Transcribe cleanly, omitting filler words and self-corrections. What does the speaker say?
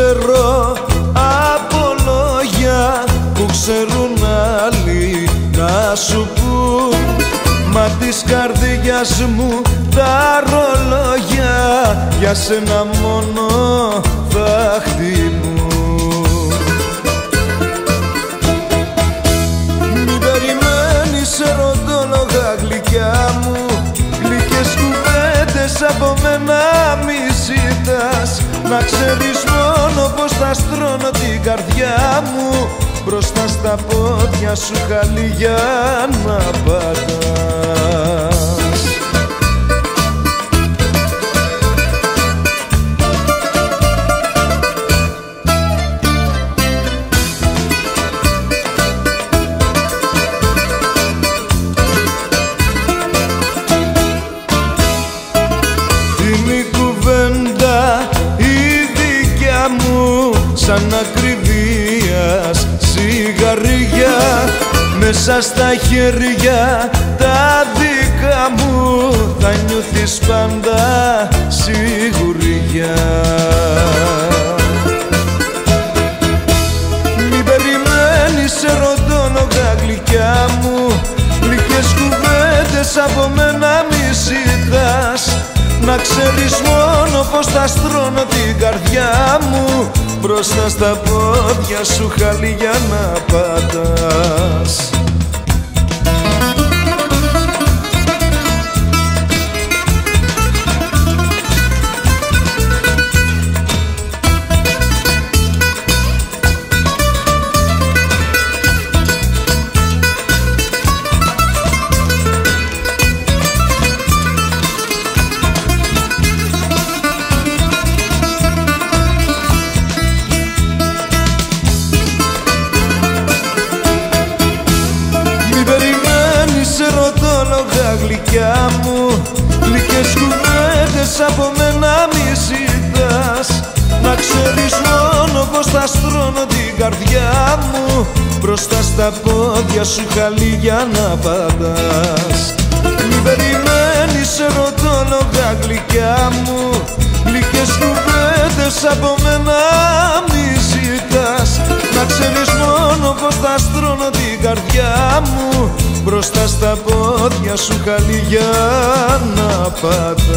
ξέρω από λόγια που ξέρουν άλλοι να σου πουν, μα της καρδιάς μου τα ρολόγια για σένα μόνο θα χτυπούν. Μην περιμένεις ερωτόλογα γλυκιά μου, γλυκές κουβέντες από μένα μη ζητάς. Να ξέρεις μόνο πως θα στρώνω την καρδιά μου μπροστά στα πόδια σου χαλί για να πατάς. Είναι η κουβέντα η δικιά μου σαν ακριβίας σιγαριά, μέσα στα χέρια τα δικά μου θα νιώθεις πάντα σιγουριά. Μην περιμένεις ερωτόλογα γλυκιά μου, γλυκές κουβέντες από μένα μη ζητάς. Να ξέρεις μόνο πως θα στρώνω την καρδιά μου μπροστά στα πόδια σου χαλί για να πατάς. Ερωτόλογα γλυκιά μου, γλυκές κουβέντες από μένα μη ζητάς. Να ξέρεις μόνο πως θα στρώνω την καρδιά μου μπροστά στα πόδια σου χαλί για να πατάς. Μην περιμένεις ερωτόλογα γλυκιά μου, γλυκές κουβέντες από μένα μη ζητάς. Να ξέρεις μόνο πως θα στρώνω την καρδιά μου μπροστά στα πόδια σου χαλί για να πατάς.